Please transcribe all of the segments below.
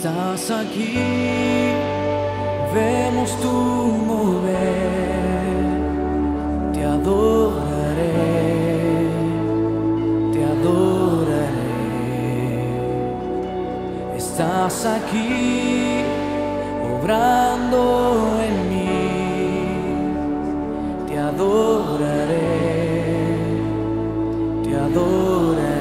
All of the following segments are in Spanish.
Estás aquí, vemos tu mover, te adoraré, te adoraré. Estás aquí, obrando en mí, te adoraré, te adoraré.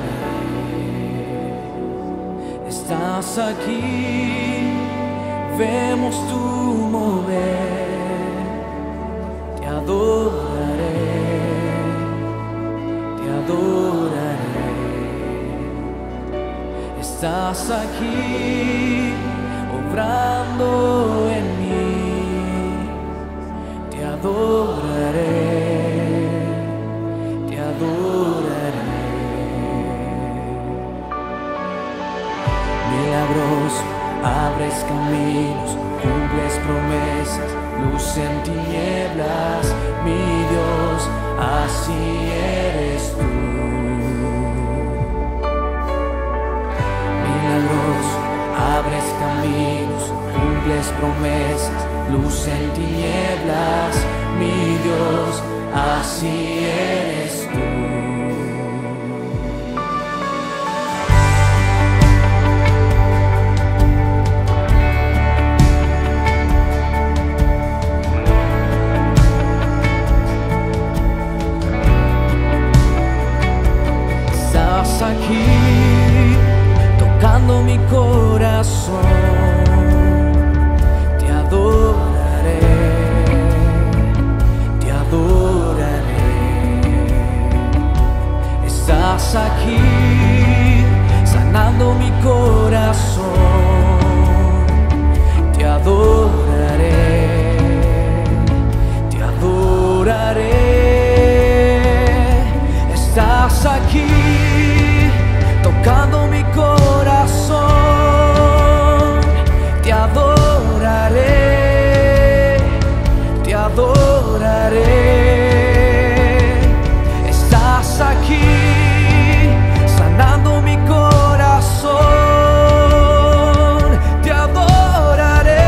Estás aquí, vemos tu mover, te adoraré, te adoraré. Estás aquí, obrando en mí, te adoraré, te adoraré. Milagros, abres caminos, cumples promesas, luz en tinieblas, mi Dios, así eres tú. Milagros, abres caminos, cumples promesas, luz en tinieblas, mi Dios, así eres tú. Aquí, tocando mi corazón, te adoraré, te adoraré. Estás aquí, sanando mi corazón, te adoraré, te adoraré. Estás aquí, tocando mi corazón, te adoraré, te adoraré. Estás aquí, sanando mi corazón, te adoraré,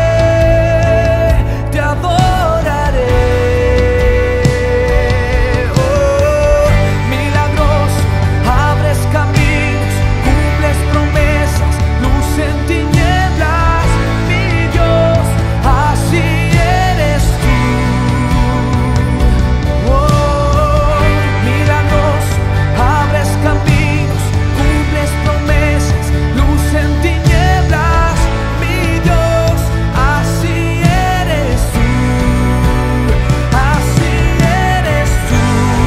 te adoraré. Oh, milagroso, abres caminos, promesas, luz en tinieblas, mi Dios, así eres tú. Oh, milagroso, abres caminos, cumples promesas, luz en tinieblas, mi Dios, así eres tú, así eres tú,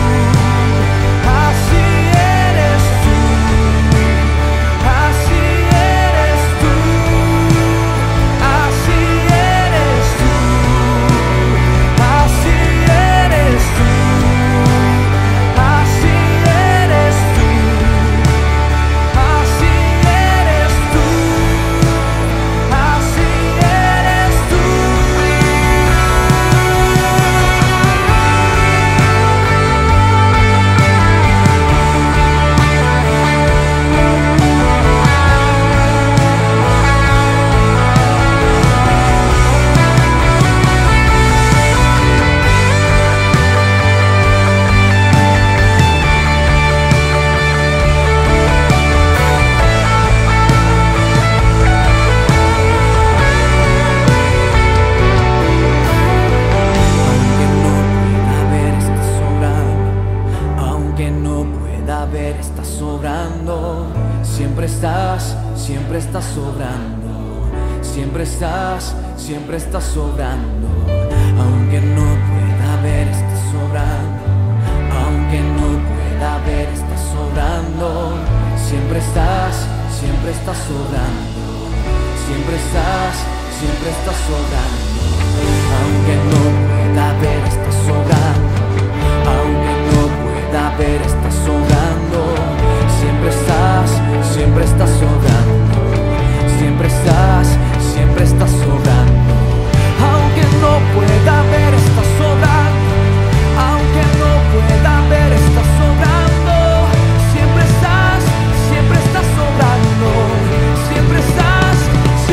así eres tú. Así eres tú, así eres tú, así eres tú, así eres tú, así eres tú, así eres tú. Aunque no pueda ver, estás sobrando. Siempre estás sobrando. Siempre estás sobrando. Aunque no pueda ver, estás sobrando. Aunque no pueda ver, estás sobrando. Siempre estás sobrando. Siempre estás sobrando. Aunque no pueda ver, estás sobrando. Aunque no pueda ver, estás sobrando. Siempre estás sobrando. Siempre estás sobrando. Aunque no pueda ver, estás sobrando. Aunque no pueda ver, estás sobrando. Siempre estás sobrando. Siempre estás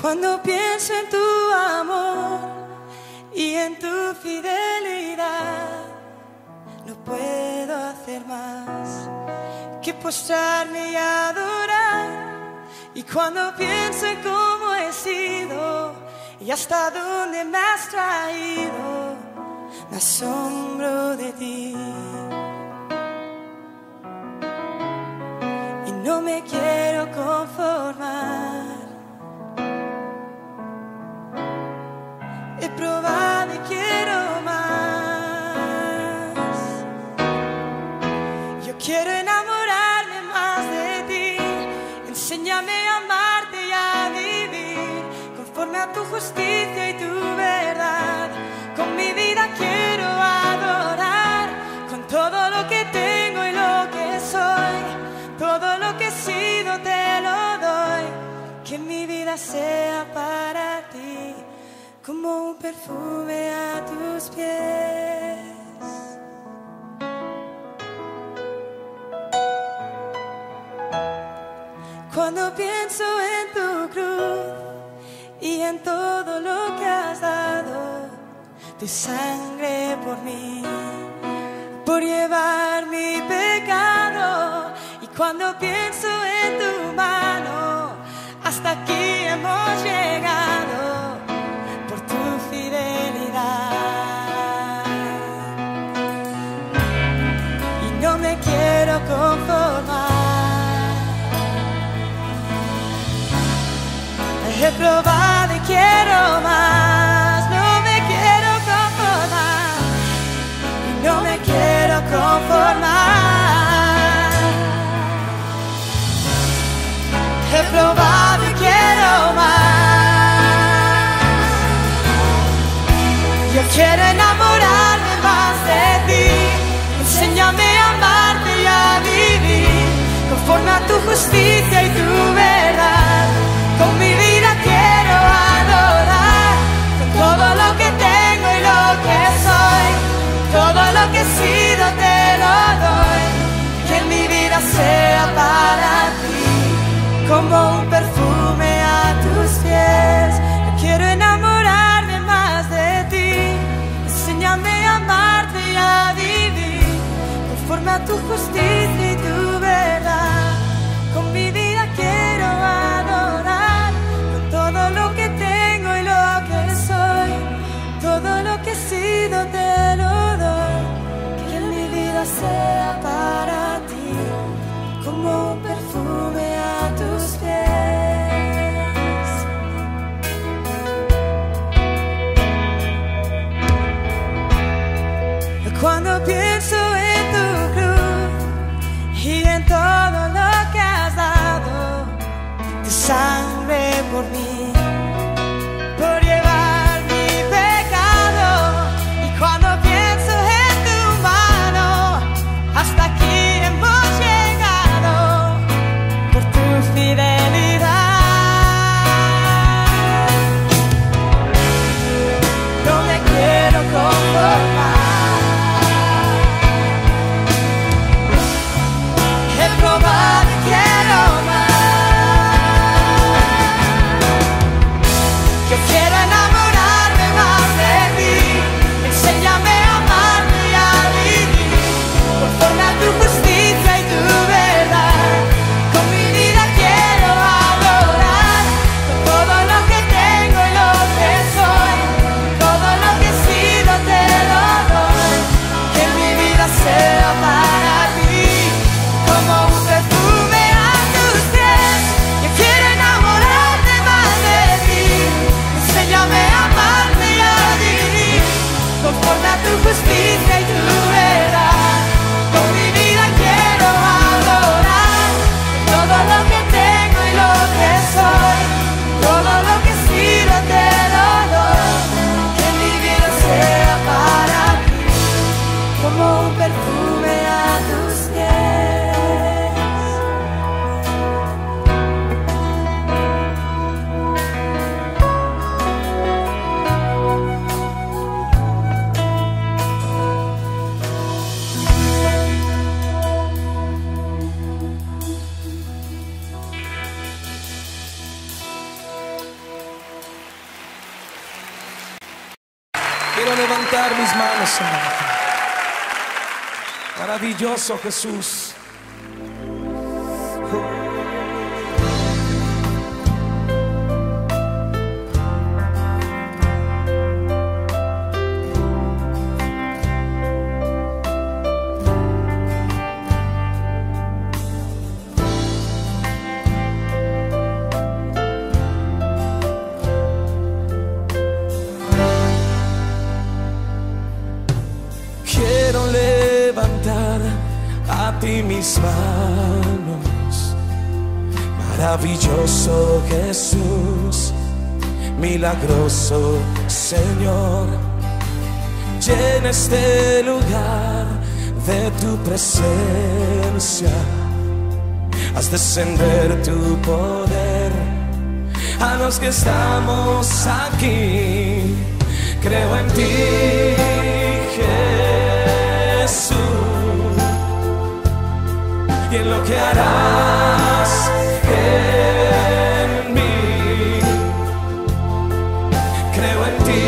Cuando pienso en tu amor y en tu fidelidad, no puedo hacer más que postrarme y adorar. Y cuando pienso en cómo he sido y hasta dónde me has traído, me asombro de ti. Y no me quiero conformar. He probado y quiero más. Yo quiero enamorarme más de ti. Enséñame a amarte y a vivir conforme a tu justicia y tu verdad. Con mi vida quiero adorar, con todo lo que tengo y lo que soy. Todo lo que he sido te lo doy. Que mi vida sea para ti como un perfume a tus pies. Cuando pienso en tu cruz y en todo lo que has dado, tu sangre por mí, por llevar mi pecado. Y cuando pienso en tu mano, hasta aquí hemos llegado por tu fidelidad. Y no me quiero conformar. He probado y quiero más. No me quiero conformar. Y no me quiero conformar. He probado y quiero más. Yo quiero enamorarme más de ti. Enséñame a amarte y a vivir conforme a tu justicia y tu verdad. Con mi vida quiero adorar, con todo lo que tengo y lo que soy. Todo lo que he sido te lo doy. Que mi vida sea para ti como un perfume a tus pies. Yo quiero enamorarme más de ti. Enséñame a amarte y a vivir conforme a tu justicia y tu verdad. Con mi vida quiero adorar, con todo lo que tengo y lo que soy. Todo lo que he sido te lo doy. Que mi vida sea para ti como un perfume a tus pies. Cuando pienso en tu cruz y en todo lo que has dado, tu sangre por mí, por llevar mi pecado. Y cuando pienso en tu mano, hasta aquí hemos llegado por tu fidelidad. No me quiero conformar. He probado y quiero más. Quiero levantar mis manos, Señor. Maravilloso Jesús. Quiero levantar a ti mis manos, maravilloso Jesús, milagroso Señor. Llena este lugar de tu presencia, haz descender tu poder a los que estamos aquí. Creo en ti, Jesús, y en lo que harás en mí. Creo en ti,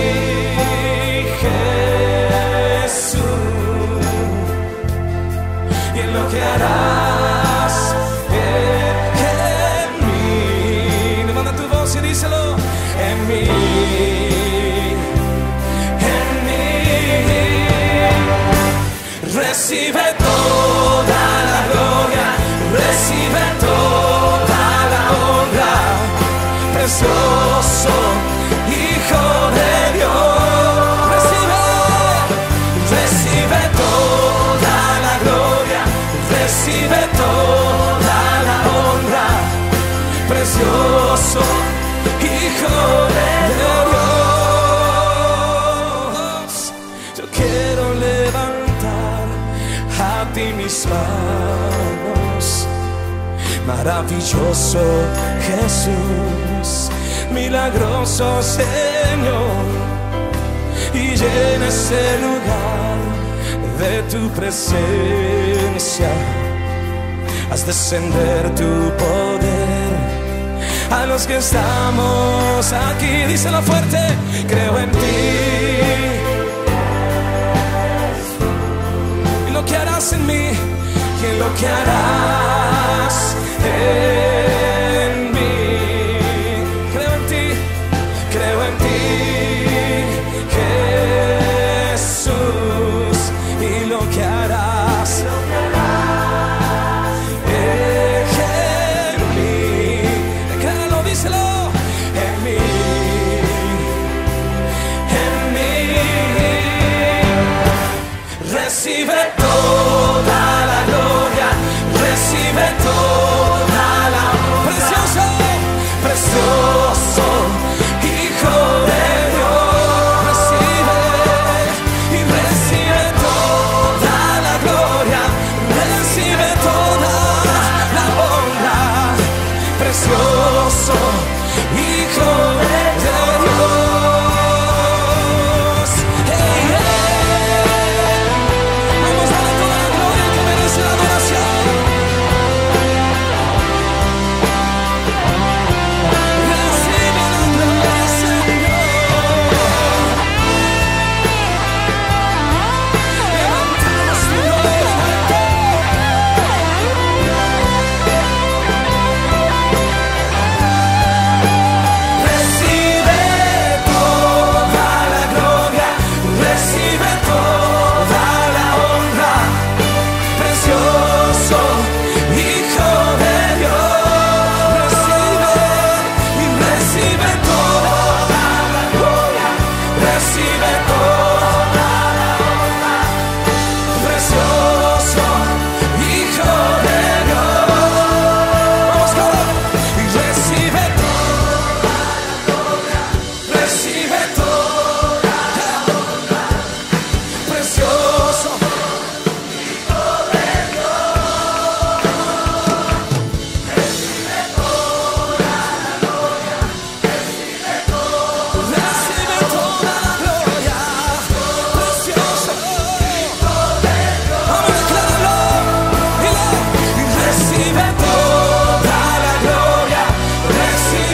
Jesús, y en lo que harás en mí. Levanta tu voz y díselo: en mí. Recibe toda la gloria, recibe toda la honra, precioso Hijo de Dios. Recibe toda la gloria, recibe toda la honra, precioso Hijo de Dios. Yo quiero levantar a ti mis manos, maravilloso Jesús, milagroso Señor, y llena ese lugar de tu presencia, haz descender tu poder a los que estamos aquí. Díselo fuerte: creo en ti. Lo que harás en mí, y en lo que harás en mí. Creo en ti, Jesús, y lo que harás en mí. Decláralo, díselo: en mí. Recibe toda la gloria, recibe toda la honra, precioso, precioso Hijo de Dios. Recibe y recibe toda la gloria, recibe toda la honra, precioso Hijo de Dios. Hey, vamos a darle toda la gloria que merece la adoración. Recibe la gloria, Señor. Levantamos tu gloria. Recibe toda la gloria, recibe toda la honra, precioso Hijo de Dios. Recibe y recibe toda la gloria, recibe toda la honra, precioso Hijo de Dios. Vamos, coro. Y recibe toda la gloria, recibe toda la honra, precioso Hijo de Dios. Recibe toda la gloria, recibe toda la gloria, precioso Hijo de Dios. Vamos a declararlo, dilo. Y recibe toda la gloria, recibe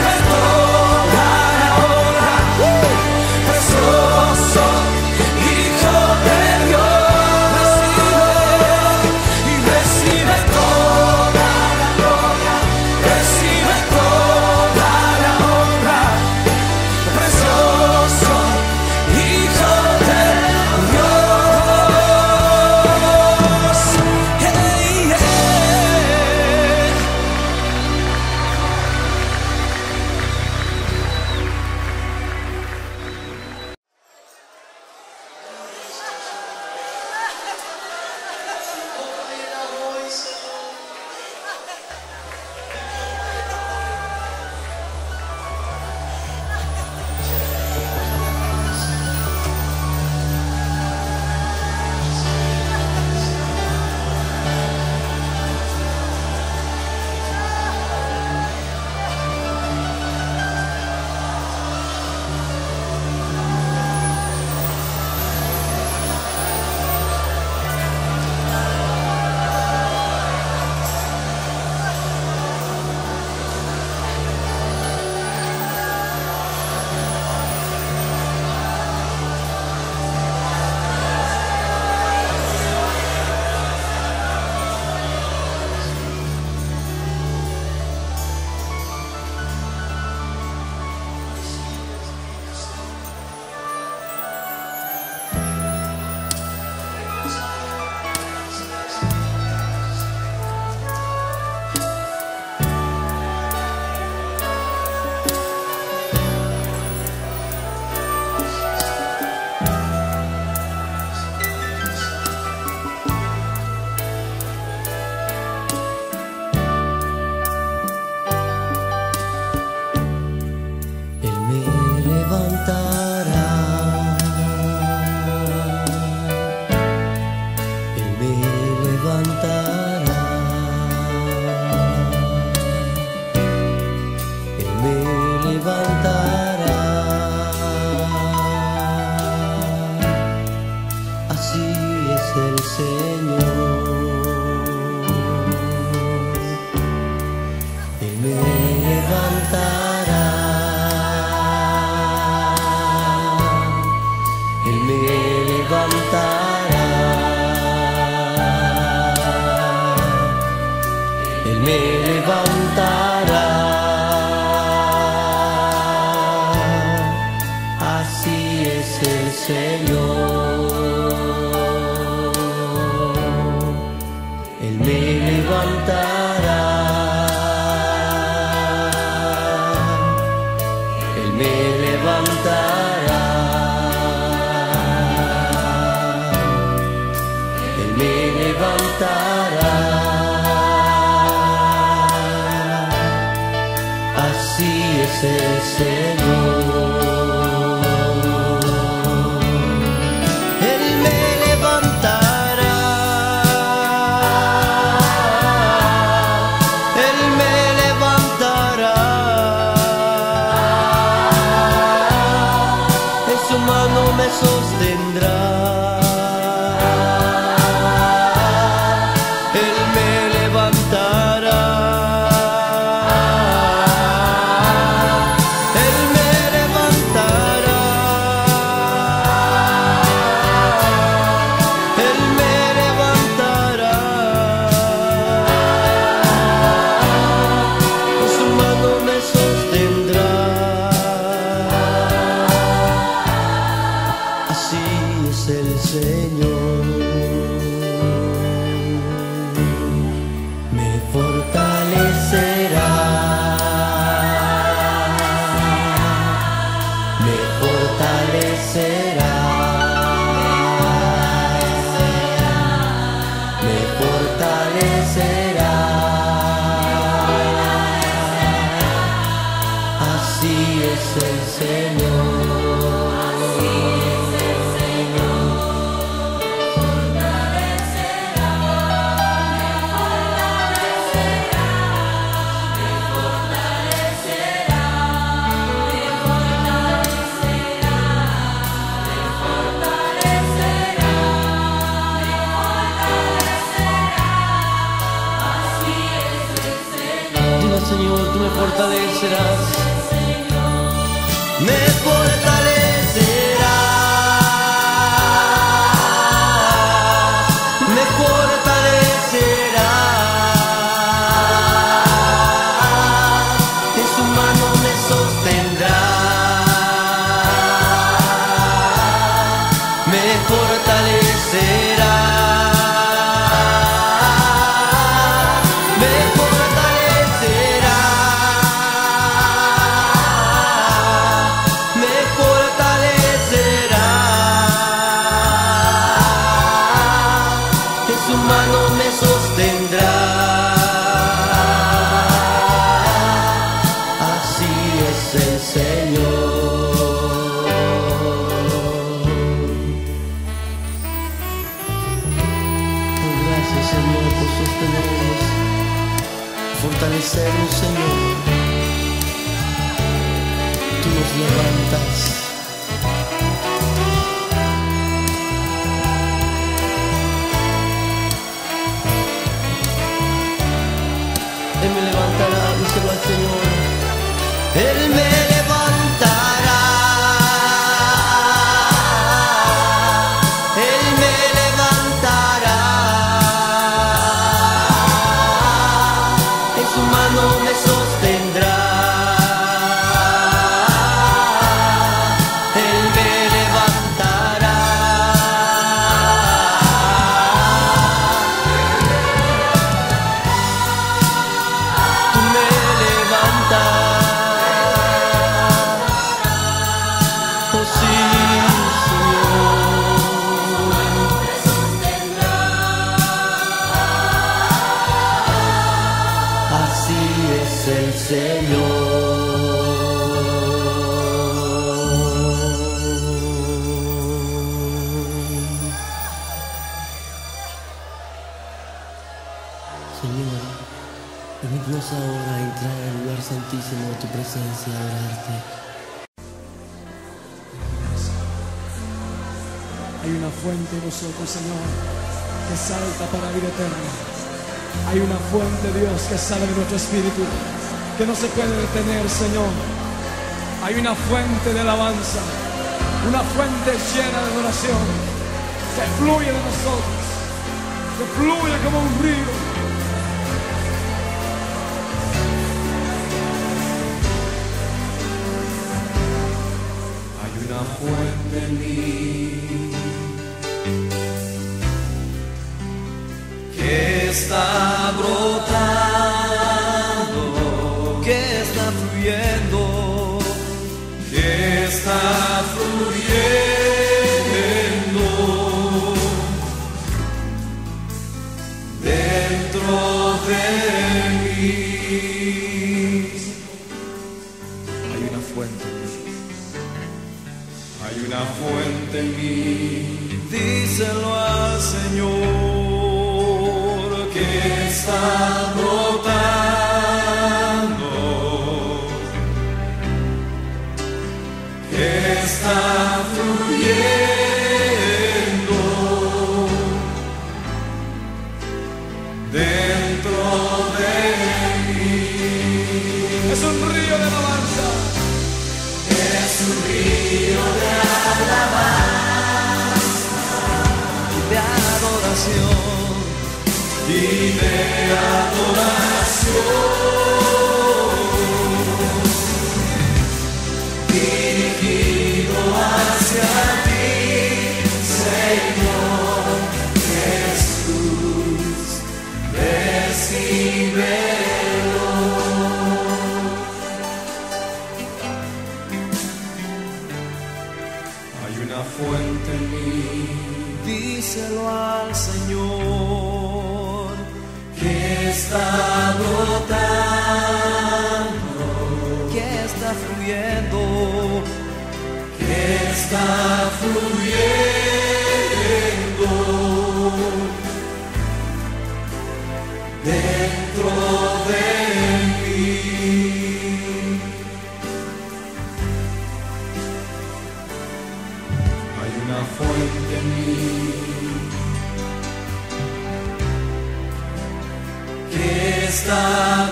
levantará. Así es el Señor. Él me levantará. Él me levantará. Él me levantará. Así es el Señor. Él me levantará. Él me levantará. Él me levantará. Así es el Señor. Él me levantará. Él me levantará. En su mano me sostendrá. Él me levantará. El Señor me fortalecerá, me fortalecerá, me fortalecerá. Así es el Señor. Señor, tú me fortalecerás, me fortalecerás, me fortalecerás, en su mano me sostendrá, me fortalecerá. Su mano me sostendrá. Así es el Señor. Gracias, Señor, por sostenernos, fortalecernos, Señor. Tú nos levantas. Él me levantará, díselo al Señor. Él me levantará. Él me levantará. En su mano me sostendrá. a tu presencia a adorarte. Hay una fuente en nosotros, Señor, que salta para vida eterna. Hay una fuente, Dios, que sale de nuestro espíritu, que no se puede detener, Señor. Hay una fuente de alabanza, una fuente llena de adoración, que fluye de nosotros, que fluye como un río. Hay una fuente en mí que está brotando, que está fluyendo, que está fluyendo dentro de mí. Hay una fuente en mí. Hay una fuente en mí, díselo al Señor, que está brotando, que está fluyendo dentro de mí. Es un río de alabanza. Es un río de alabanza, de adoración y de adoración, dirigido hacia ti, Señor Jesús, recíbelo. Hay una fuente en mí, díselo al Señor, que está brotando, que está fluyendo, que está fluyendo dentro de mí. Hay una fuente en mí que está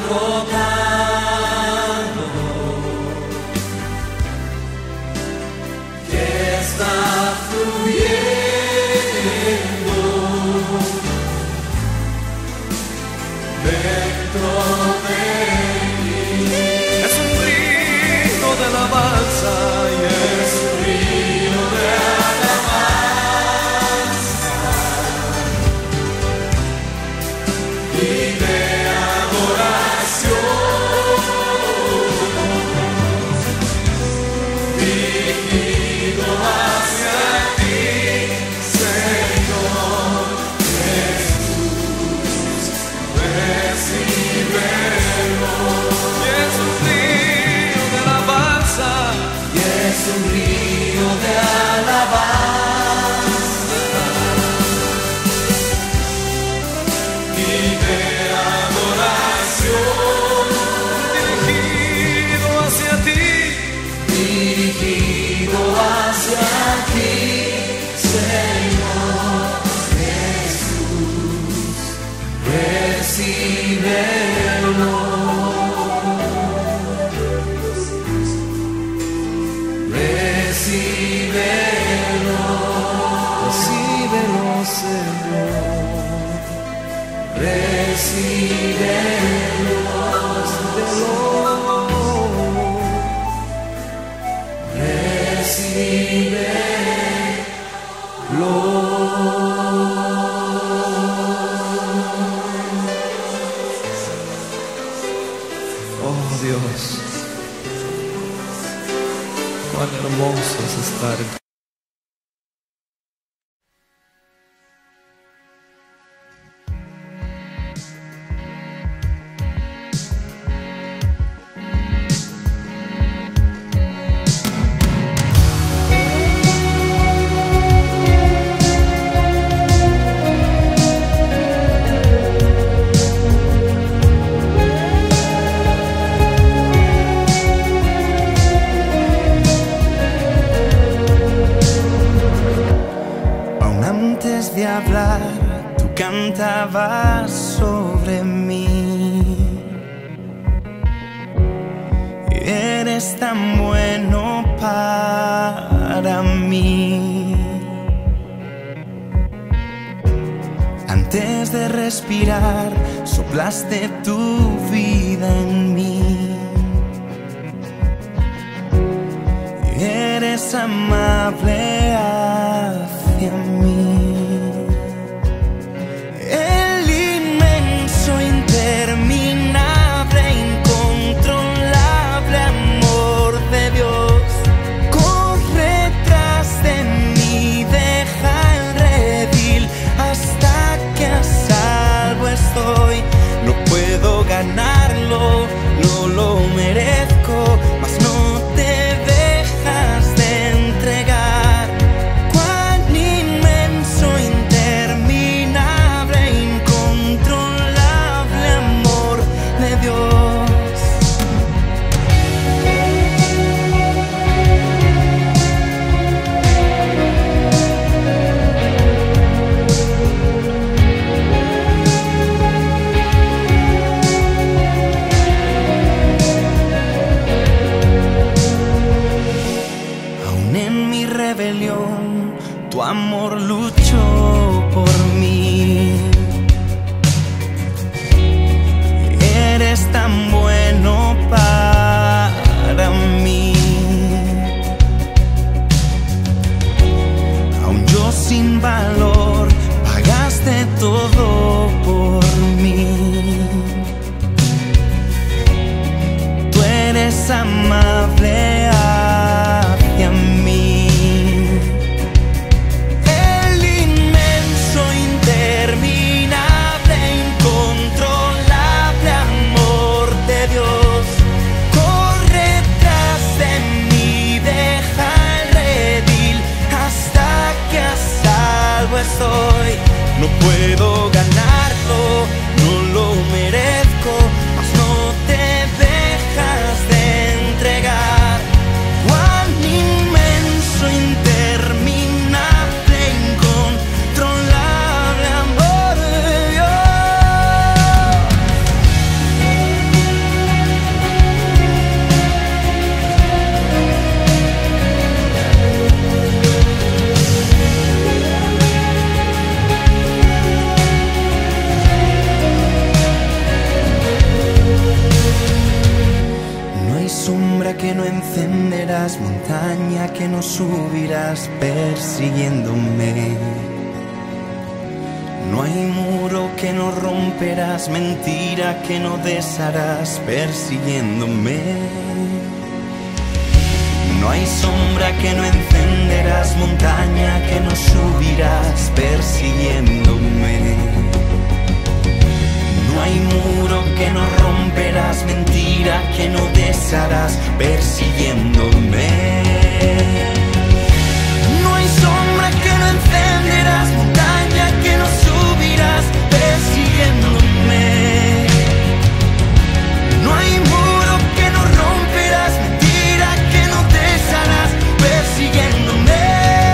brotando, que está fluyendo dentro de mí. Es un río de alabanza y es un río de alabanza y de adoración, dirigido hacia ti, Señor Jesús, recíbelo. Y es un río de alabanza, y es un río de alabanza y de adoración, dirigido hacia ti, Señor Jesús, recíbelo. Recíbelo, recíbelo, Señor. Recíbelo, recíbelo. Oh Dios, cuán hermoso es estar en hablar, tú cantabas sobre mí. Eres tan bueno para mí. Antes de respirar, soplaste tu vida en mí. Eres amable hacia mí. El inmenso, interminable, incontrolable amor de Dios corre tras de mí, deja el redil hasta que a salvo estoy. No puedo ganarlo, no lo merezco, mas no te dejas de entregar. Cuán inmenso, interminable, incontrolable amor de Dios. Rebelión, tu amor luchó por mí. Eres tan bueno para mí. Aun yo sin valor, pagaste todo por mí. Tú eres amable hacia mí. Estoy. No puedo ganarlo, no lo merezco, mas no te dejas de entregar. Cuán inmenso, interminable, incontrolable amor de que no encenderás, montaña que no subirás persiguiéndome. No hay muro que no romperás, mentira que no desharás persiguiéndome. No hay sombra que no encenderás, montaña que no subirás persiguiéndome. No hay muro que no romperás, mentira que no desharás persiguiéndome. No hay sombra que no encenderás, montaña que no subirás persiguiéndome. No hay muro que no romperás, mentira que no desharás persiguiéndome.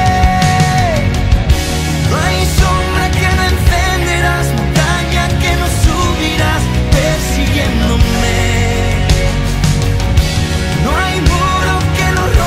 No hay sombra que no encenderás, montaña que no subirás persiguiéndome. No hay muro que no romperás.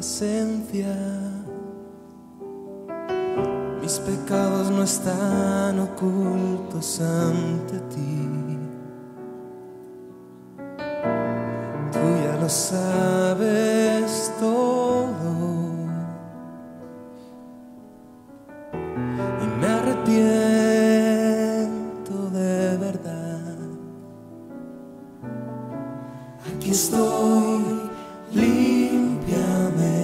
presencia. Mis pecados no están ocultos ante ti. Tú ya lo sabes todo. Y me arrepiento de verdad. Aquí estoy, límpiame.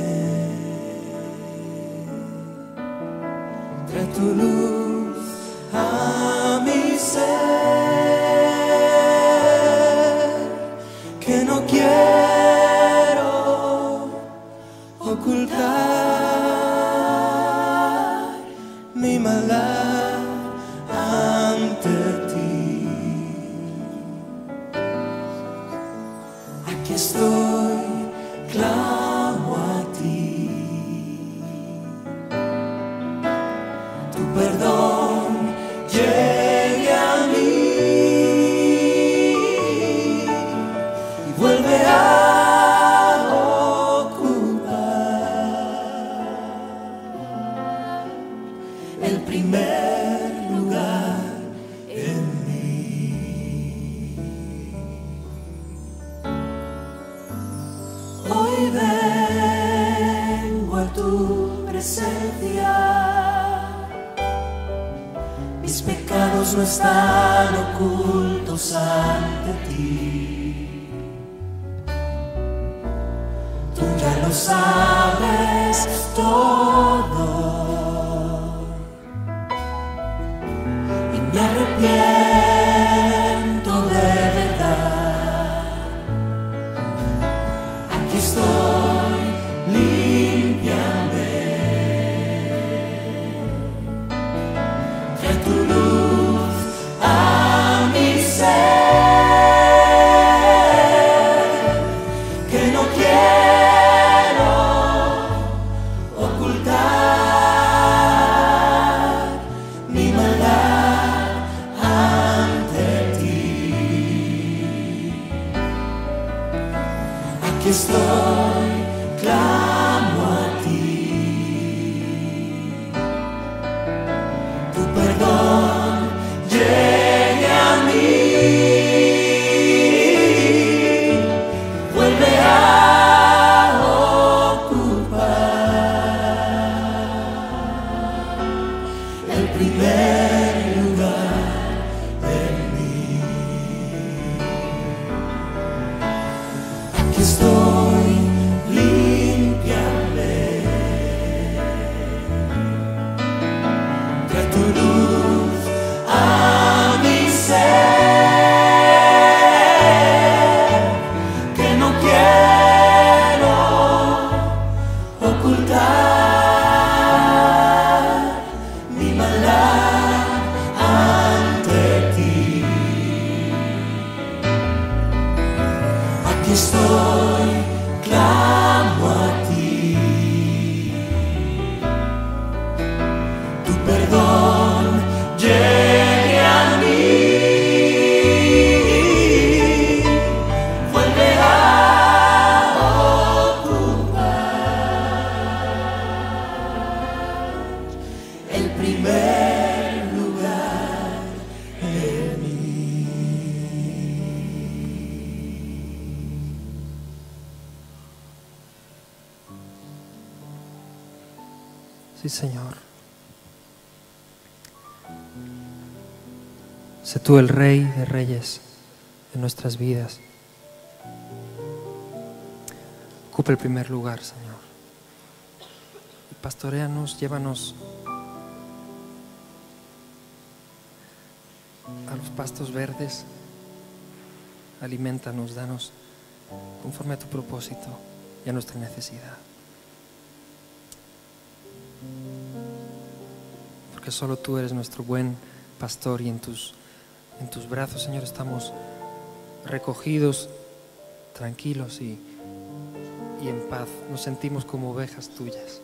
Trae tu luz a mi ser, que no quiero ocultar mi maldad ante ti. Aquí estoy, clamo a ti. Tu perdón llegue a mí y vuelve a ocupar el primer lugar en mí. Hoy vengo a tu presencia. Mis pecados no están ocultos ante ti. Tú ya lo sabes todo. Y me arrepiento de verdad. Aquí estoy, límpiame. Trae tu luz a mi ser, que no quiero ocultar mi maldad ante ti. Aquí estoy, clamo a ti. Tu perdón llegue a mí, vuelve a ocupar el primer lugar en mí. Aquí estoy, límpiame. Trae tu luz a mi ser, que no quiero ocultar mi maldad ante ti. Aquí estoy, clamo a ti. Tu perdón llegue a mí, vuelve a ocupar el primer lugar en mí. Sí, Señor. Sé tú el Rey de Reyes en nuestras vidas. Ocupa el primer lugar, Señor. Y pastoréanos, llévanos a los pastos verdes. Aliméntanos, danos conforme a tu propósito y a nuestra necesidad. Porque solo tú eres nuestro buen pastor y en tus brazos, Señor, estamos recogidos, tranquilos y en paz. Nos sentimos como ovejas tuyas.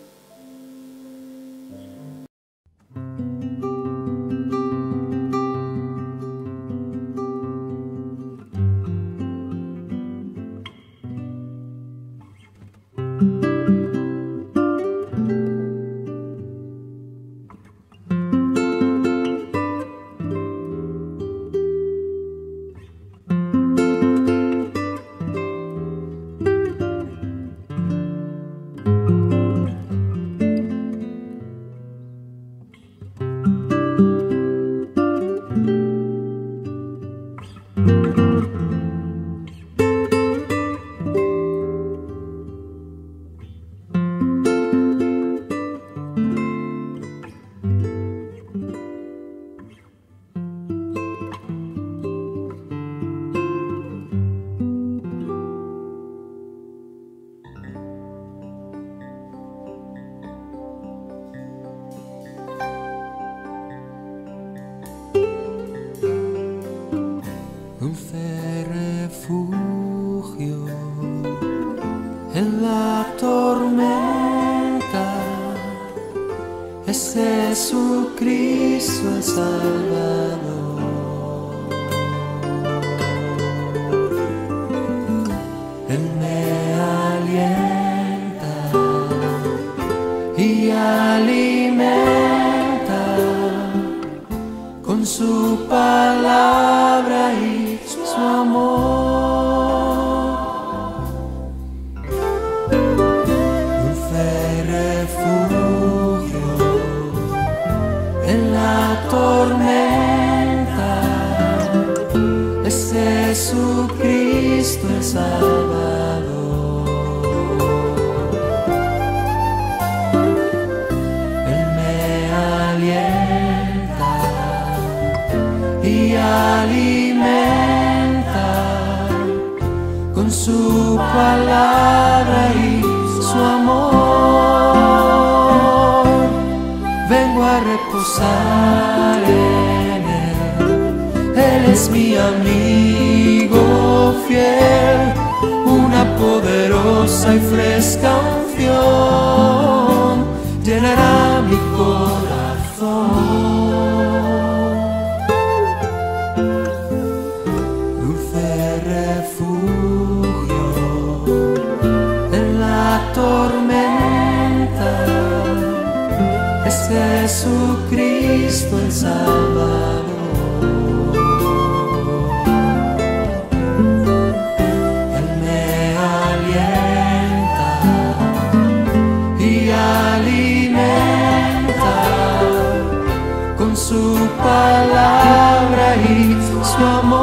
en la tormenta, es Jesucristo el Salvador. Él me alienta y alimenta con su palabra y su amor. Dulce refugio en la tormenta, es Jesucristo el Salvador. Él me alienta y alimenta con su palabra y su amor. Vengo a reposar en Él, Él es mi amigo fiel, una poderosa y fresca unción llenará mi corazón. Dulce refugio en la tormenta, es Jesucristo el Salvador. Él me alienta y alimenta con su palabra y su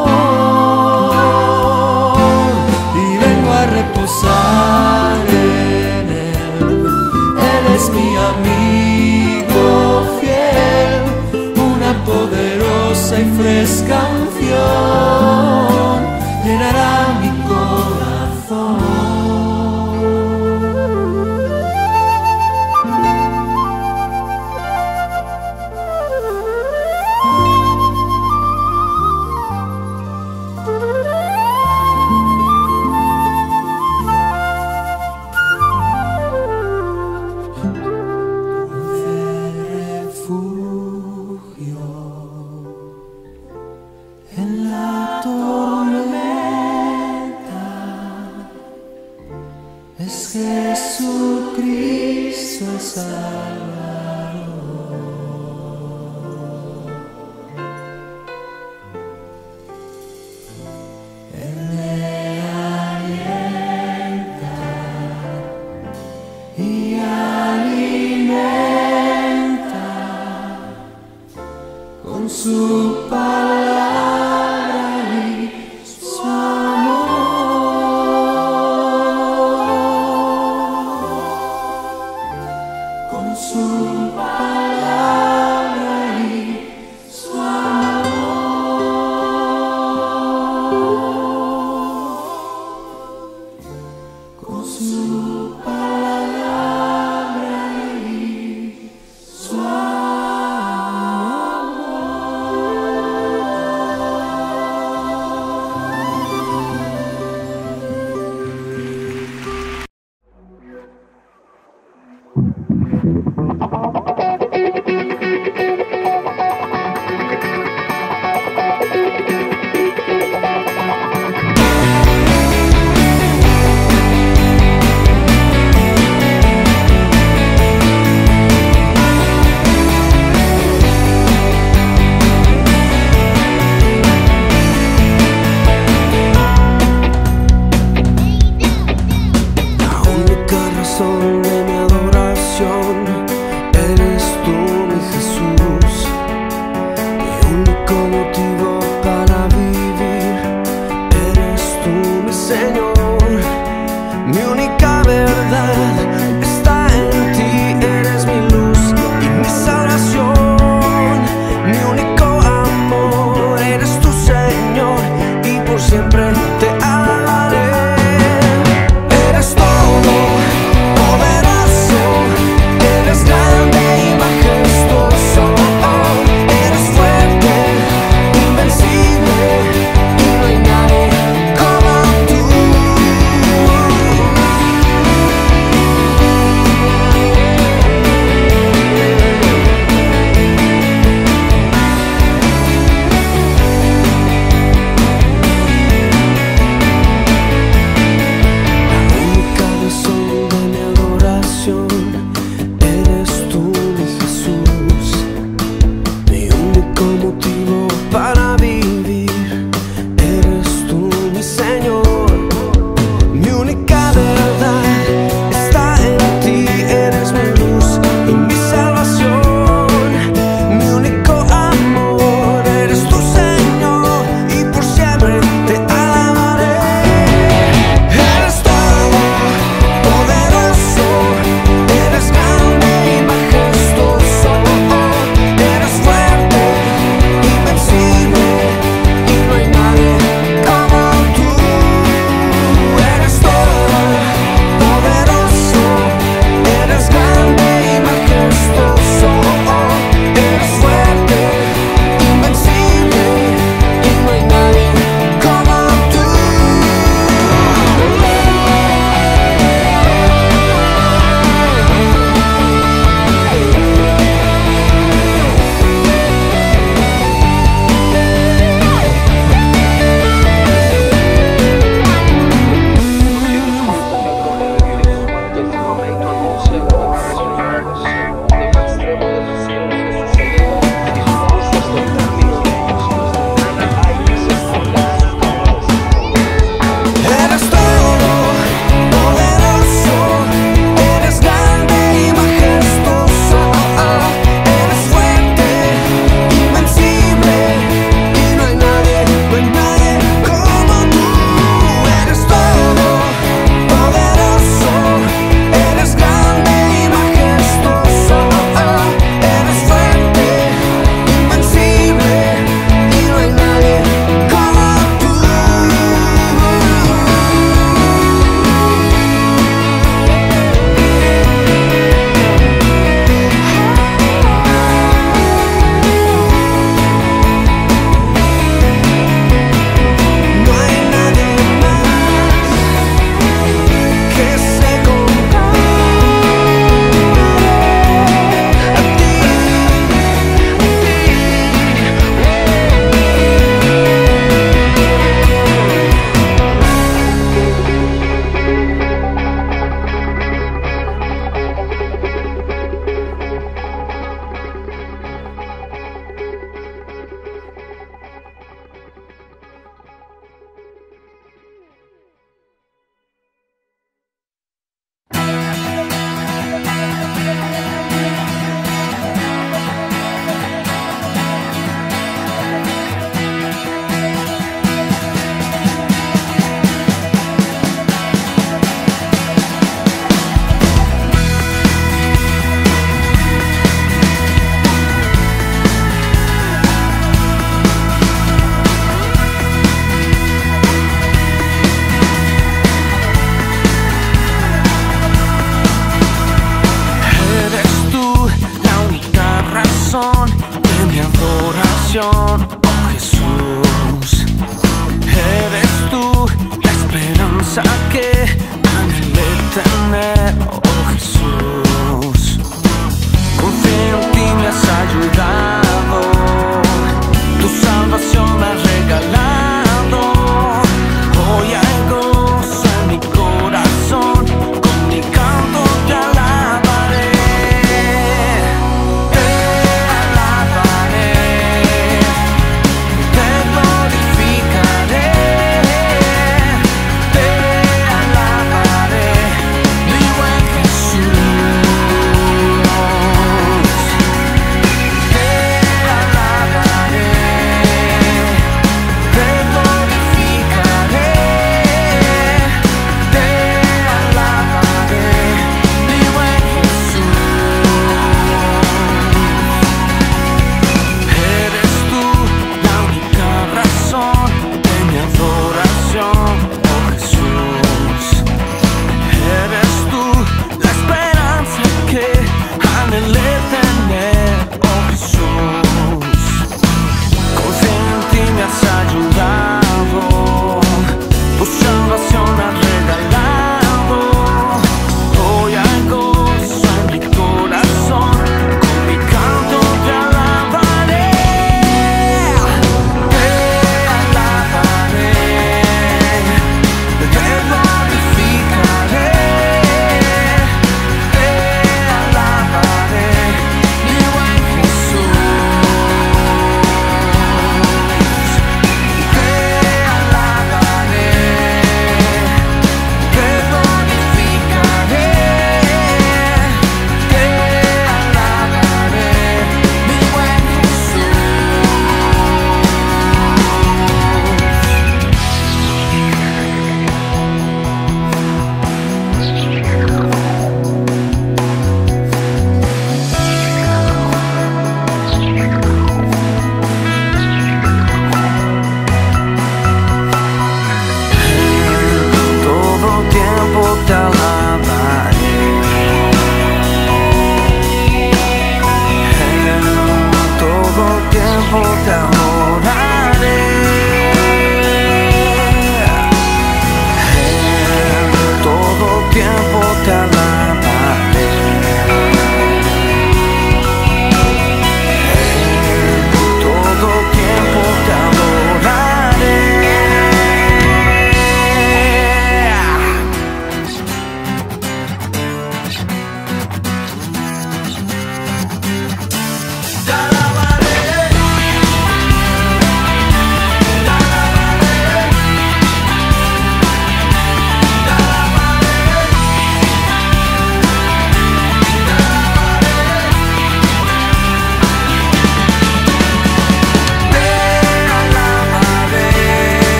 amor. Y vengo a reposar en Él, Él es mi amigo fiel, una poderosa y fresca unción llenará mi corazón. Refugio en la tormenta, es Jesucristo el Salvador. Él me alienta y alimenta con su palabra y su amor. Con su palabra y su amor. Con su palabra y su amor. La única razón de mi adoración eres tú, mi Jesús. Mi único motivo para vivir eres tú, mi Señor. Mi única verdad está en ti, eres mi luz y mi salvación. Mi único amor eres tu Señor y por siempre te alabaré. Eres todo, poder. salvación, oh Jesús. Eres tú la esperanza que anhelé tener, oh Jesús. Confío en ti, me has ayudado, tu salvación me has regalado. Hoy hay gozo en mi corazón, con mi canto te alabaré. Te alabaré, te glorificaré. Te alabaré, vivo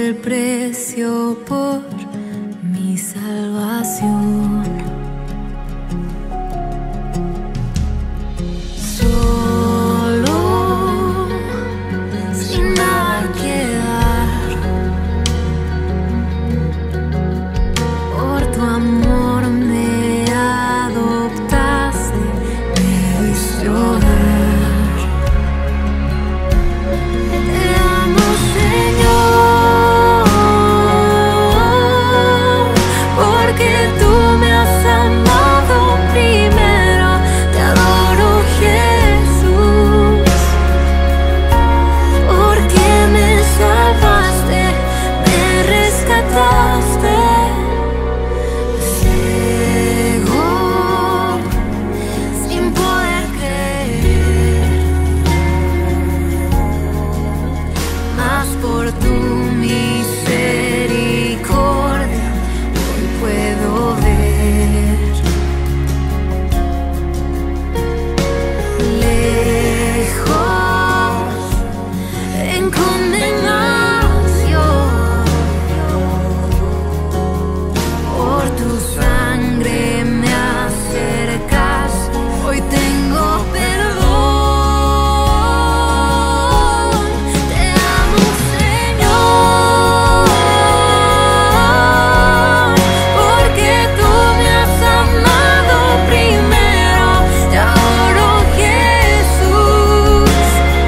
el precio por mi salvación. Solo, sin nada que dar, por tu amor me adoptaste, me diste hogar. Te amo, Señor, porque tú me has amado primero. Te adoro, Jesús, porque me salvaste, me rescataste. Ciego, sin poder creer, mas por tu misericordia hoy puedo ver. Lejos, en condenación, por tu sangre me acercas, hoy tengo perdón. Te amo, Señor, porque tú me has amado primero. Te adoro, Jesús,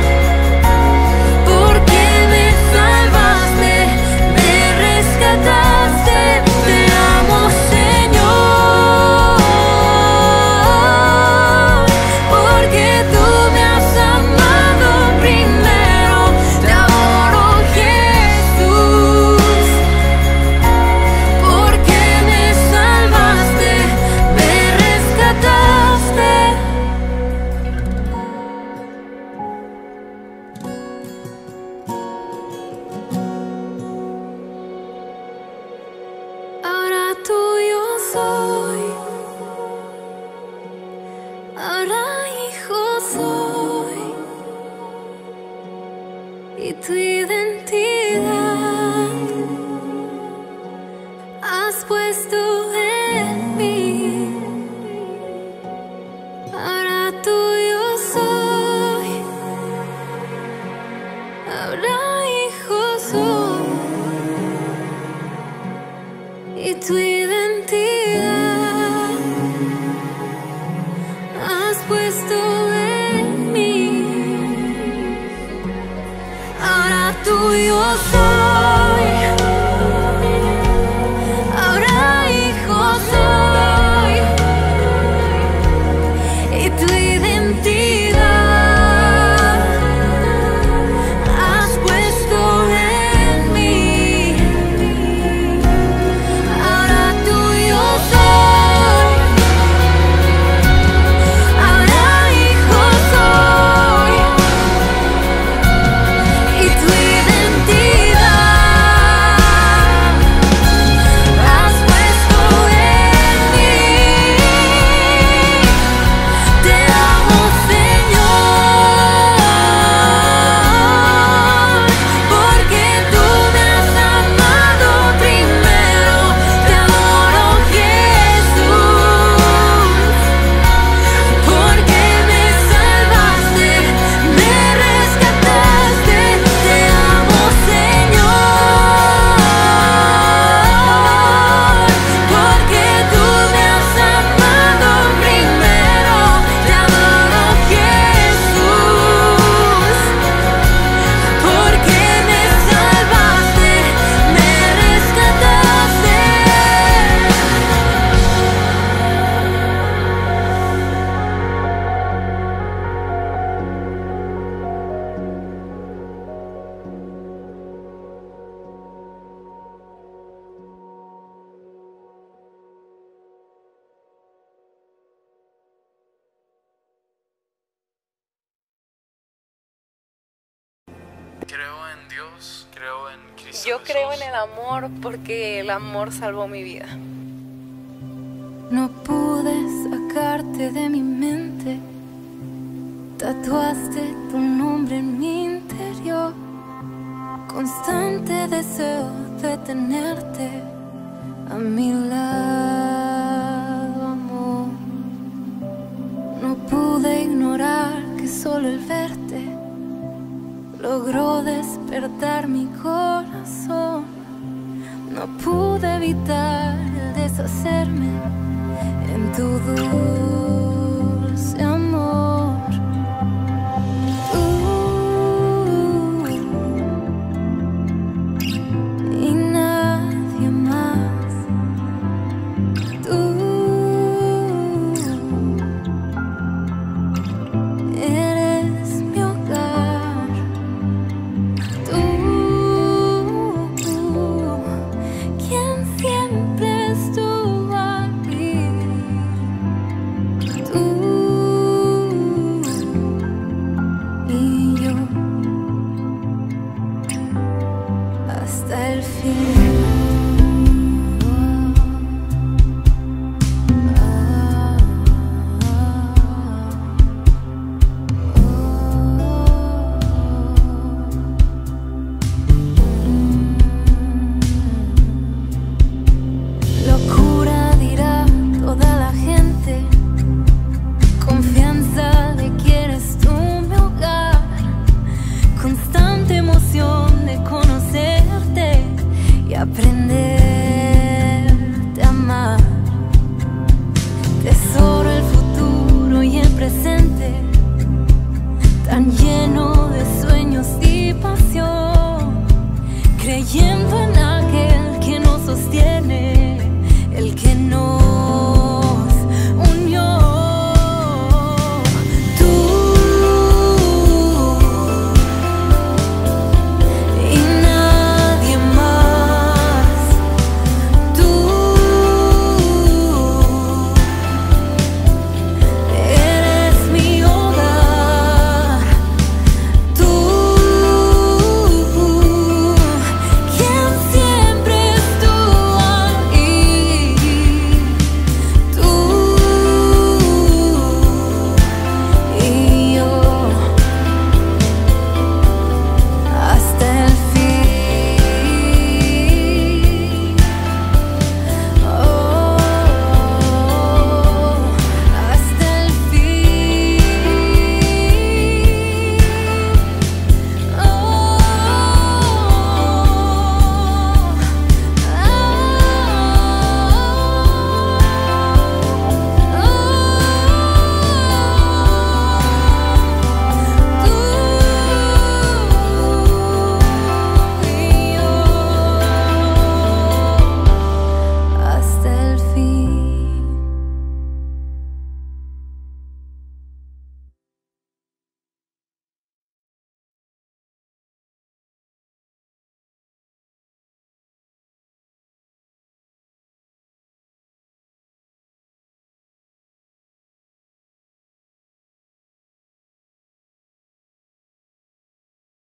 porque me salvaste, me rescataste. Te amo, Señor, porque tú me has amado primero. Te adoro, Jesús, porque me salvaste, me rescataste. Ahora tuyo soy, ahora hijo soy, y tu identidad has puesto en mí. Ahora tuyo soy, ahora hijo soy, y tu identidad has puesto en mí. Ahora tuyo soy, ahora hijo soy, y tu identidad has puesto en mí. Ahora tuyo soy, ahora hijo soy, y tu identidad has puesto en mí. Te amo, Señor, porque tú me has amado primero. Te adoro, Jesús, porque me salvaste, me rescataste. Te amo, Señor, porque tú me has amado primero. Te adoro, Jesús, porque me salvaste, me rescataste. Creo en Dios, creo en Cristo Yo creo en Jesús. el amor porque el amor salvó mi vida. No pude sacarte de mi mente, tatuaste tu nombre en mi interior. Constante deseo tenerte a mi lado, amor. No pude ignorar que solo el verte logró despertar mi corazón. No pude evitar el deshacerme en tu dulce amor. Y nadie más. Tú eres mi hogar. Tú, quien siempre estuvo aquí. Tú y yo hasta el fin. Locura dirá toda la gente, confianza de que eres tú mi hogar, constante emoción de conocerte y aprenderte a amar. Tesoro el futuro y el presente, tan lleno de sueños y pasión, creyendo en